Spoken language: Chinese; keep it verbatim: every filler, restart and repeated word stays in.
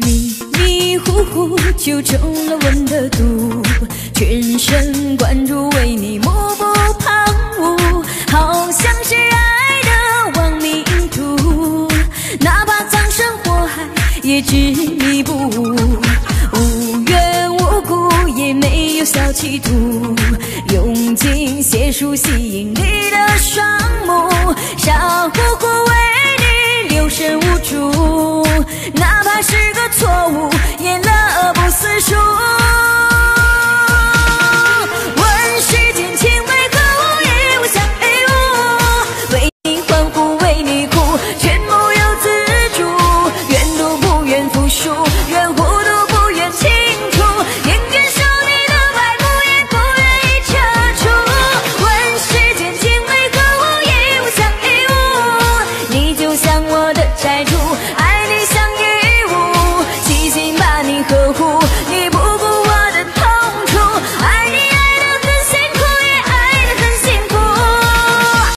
迷迷糊糊就中了吻的毒，全神贯注为你目不旁骛，好像是爱的亡命徒，哪怕葬身火海也执迷不悟，无缘无故也没有小企图，用尽解数吸引你的双目，傻乎乎为你留神无助，哪怕是个错误